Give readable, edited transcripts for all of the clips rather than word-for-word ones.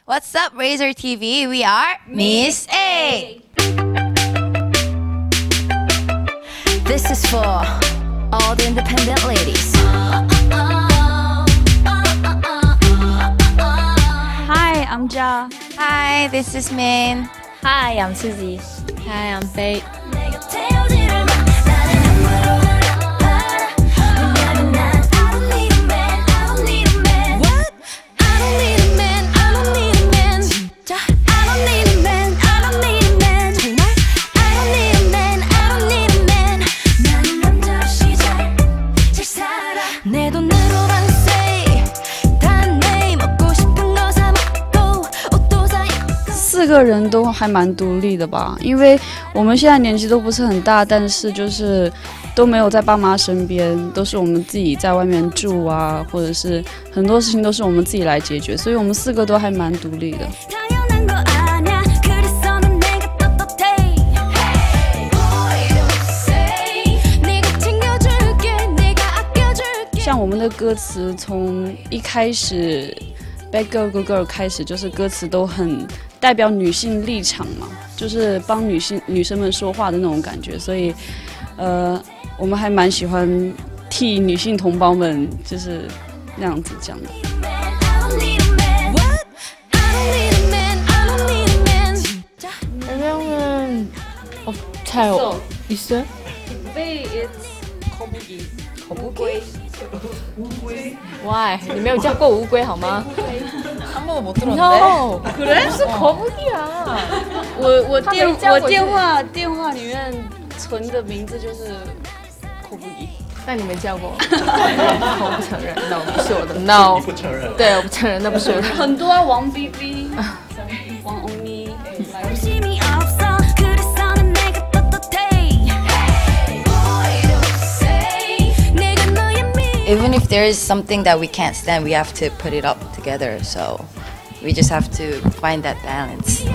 What's up, Razor TV? We are 미쓰에이. This is for all the independent ladies. Hi, I'm Ja. Hi, this is Min. Hi, I'm Suzy. Hi, I'm Faith. 四个人都还蛮独立的吧，因为我们现在年纪都不是很大，但是就是都没有在爸妈身边，都是我们自己在外面住啊，或者是很多事情都是我们自己来解决，所以我们四个都还蛮独立的。像我们的歌词从一开始 Bad Girl Good Girl 开始，就是歌词都很代表女性立场嘛，就是帮女生们说话的那种感觉，所以我们还蛮喜欢替女性同胞们就是那样子讲的。 그러면은 잘 있어요? 네, it's 거북이. 거북이? Why? 你没有叫过乌龟好吗？ 한 번도 못 들었는데. No. 그래? 무슨 거북이야? 我电话里面存的名字就是거북이。 那你没叫过？我不承认 ，No， 不是我的 ，No。 你不承认？ 对，我不承认，那不是我的。 很多啊，王 BB， 王欧尼。 Even if there is something that we can't stand, we have to put it up together. So we just have to find that balance.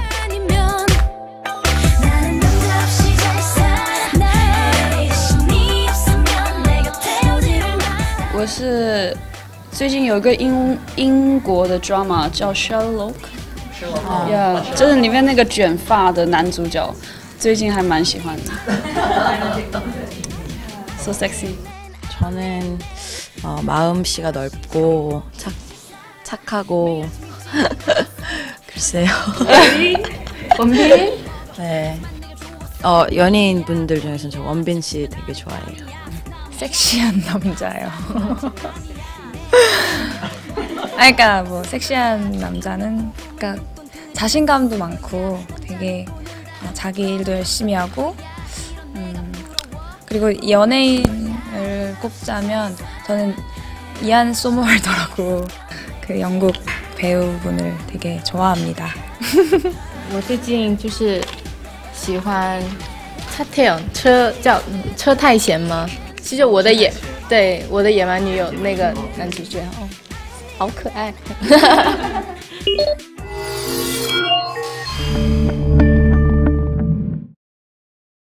我是最近有一个英国的 drama 叫 Sherlock， 就是里面那个卷发的男主角，最近还蛮喜欢的。So sexy. 저는 마음씨가 넓고 착하고 글쎄요. 원빈? 네. 연예인분들 중에서는 저 원빈 씨 되게 좋아해요. 섹시한 남자예요. 그러니까 뭐 섹시한 남자는 그러니까 자신감도 많고 되게 자기 일도 열심히 하고 그리고 연예인을 꼽자면 저는 이안 소머월더라고 그 영국 배우분을 되게 좋아합니다. 我最近就是喜欢차태현，叫车太贤吗？其实我的野蛮女友那个男主角，好可爱。